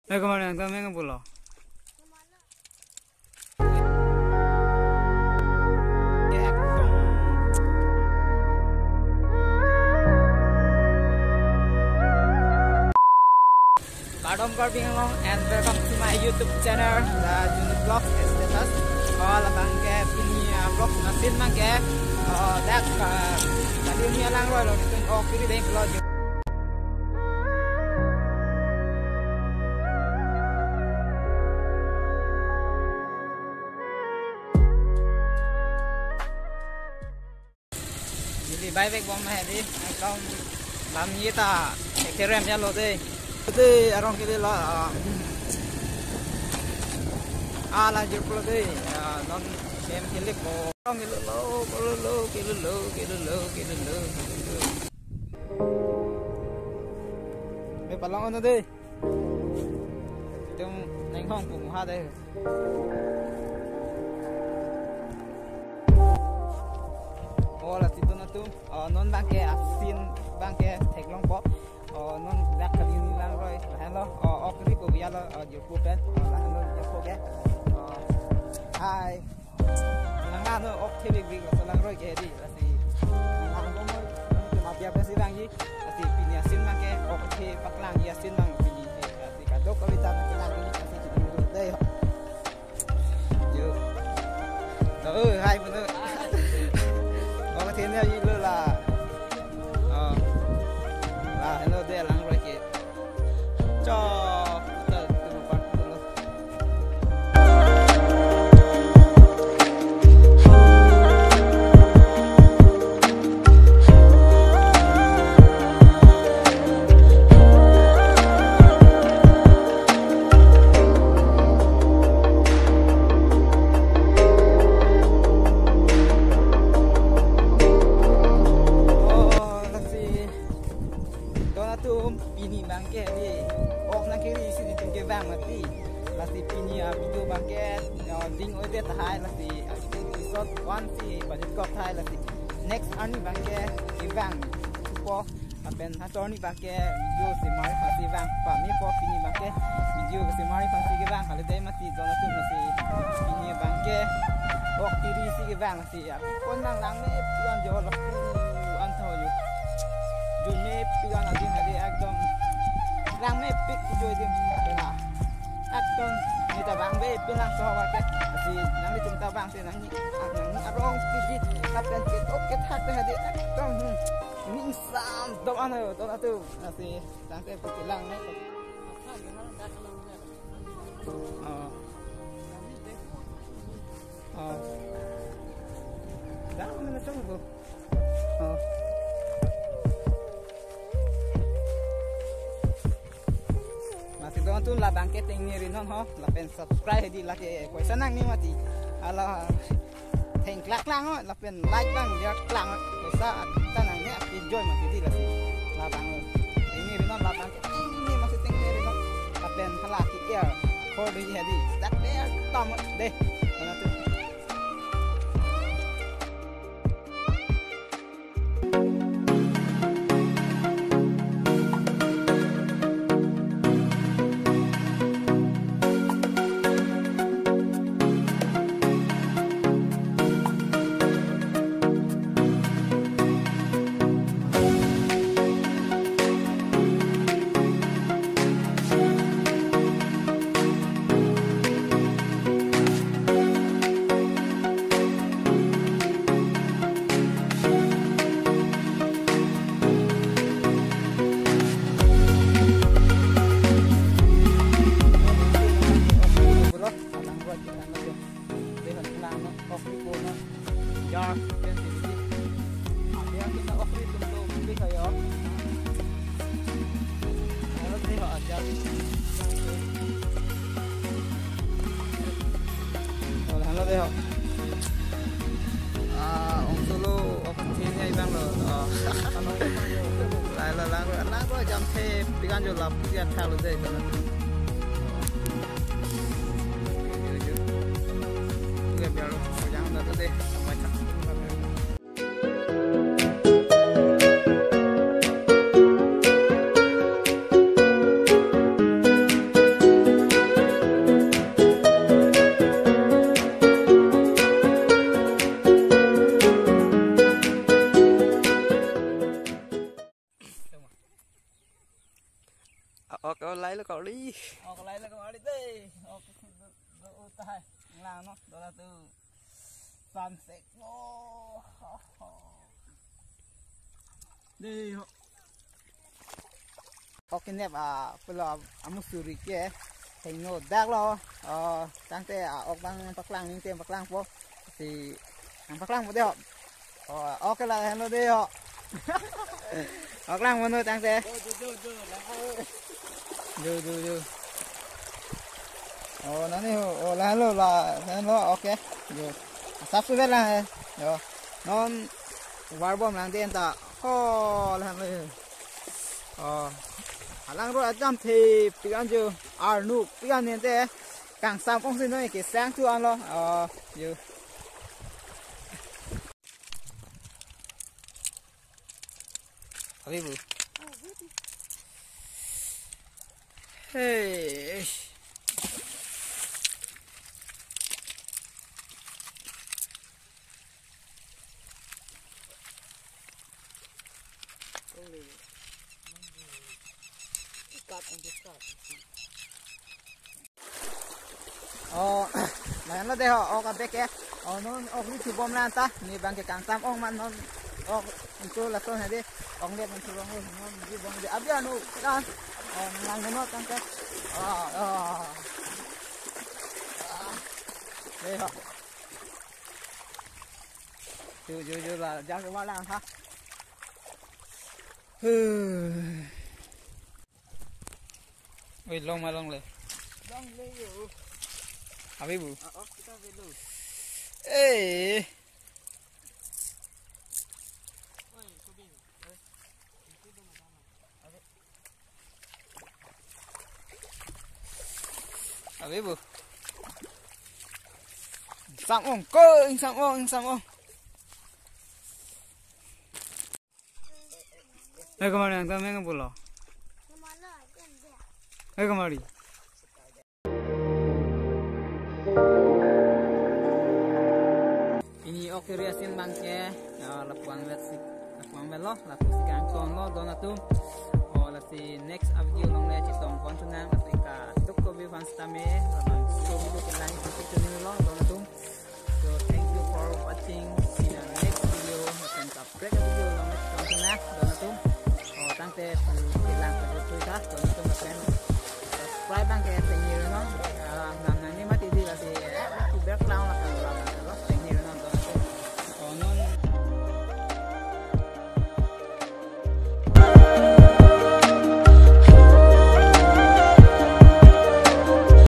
Eh kemana yang kami yang pulau? Kadom Karping along and welcome to my YouTube channel, the Junit Vlog Status. All abang ke ini vlog nasin mang ke, dak tadi ni alang roy lo itu kiri deh kalau jadi baik bom hari, kalau lam ni ta kerem ya lo deh. Today arong kili la ala jeplo deh non sem kili ko arong kili lo me palong ono deh tung neng hong pung ha deh ola titu na tu non bangke asin bangke teklong po non dak kali ni lang roy hello okri ko biya lo jeplo pen hello jeplo ke hai lang ano ok thibig big lo lang roy ke di asi lang ko mo mapia pe silang yi asi pinya sin mang ke ok the paklang ya sin mang pini asi kadok ko bitan ke lang ni asi jidu dei yo hai bener ok the ne yi lo la hello deh lang roy ke cho kita tempat dulu ini bangke di ok na kiri sini tingke bang mati lasti pini video bangke ding ode thai lasti episode 1 si budget kop thai lasti next ani bangke ibang po apen hasoni bangke video si mari pasti bang pa mi po pini bangke video si mari pasti ke bang hale dai mati dona tu mati pini bangke ok kiri si ke bang si pon nang lang me pion jo lo antho yu june pion adin hade ekdom lang me pik joy dim kena akton ni ta bang be pilang so wa ke si nang ni cinta bang si nang ni arong piji kapen ke ok thak te hade akton ning sam do ano to atu nasi tang te pilang ne dah mana tunggu masih doang tu lah bangke tinggi rinon ho lah pen subscribe di lah ke koi senang ni mati ala teng klak lang ho lah pen like bang dia klang koi sa tanang ni enjoy mati di lah bang tinggi rinon lah bangke ini masih tinggi rinon lah pen halah ki ya ko di hadi dak dia tom deh mana tu ông solo ông thiên ngay bang rồi lại là lang rồi jam the pikan jo lap dia thal dei kana dia biar jangan dah deh macam อกอะไรแล้วก็มาดิเต้ออกดูตายล่างเนาะดูละตัวซันเซ็ตโอ้ดีออกกินเนี่ยเปล่าอามุสุริเกะเห็นโน้ตดักเราตั้งแต่ออกบางปักลังนิ่งเต็มปักลังพวกที่ปักลังหมดเดียวออกกันละเห็นเราเดียวออกลังหมดเลยตั้งแต่ดูนั่นนี่แล้วเราโอเคดูซับสุดแล้วเดี๋ยวนอนวาร์บอมหลังเตียนตาแล้วเลยหลังรถจำที่ปีอันจูนุปีอันนี้แต่กางสามองศาหน่อยกี่แสงตัวอันละอยู่อะไรบุเฮ้ยแล้วเราเดี๋ยวออกกันไปแกนอนออกนี่ถือบอมล้านตานี่บางแกกางสามออกมันนอนออกมันตัวละตัวไหนดิออกเล็บมันถือบอมเลยนอนถือบอมเดี๋ยวอับยานุกันนั่งนอนตั้งแต่เดี๋ยวดูละจังจะว่าล้างฮะลงมาลงเลยอยู่อาบิบูkita velo abibu samong ko samong kemana yang tahu mereka pulau kemana ini oke riasin bangke lapuan melo lapu sekarang tono donatu lati next video long le chitong kontunang lati ka tukko bi fans tame labang so video kelang sampai tuning lo donatu so thank you for watching see the next video akan subscribe video long le kontunang donatu tangte kelang pada tuita donatu makan subscribe bangke thank you no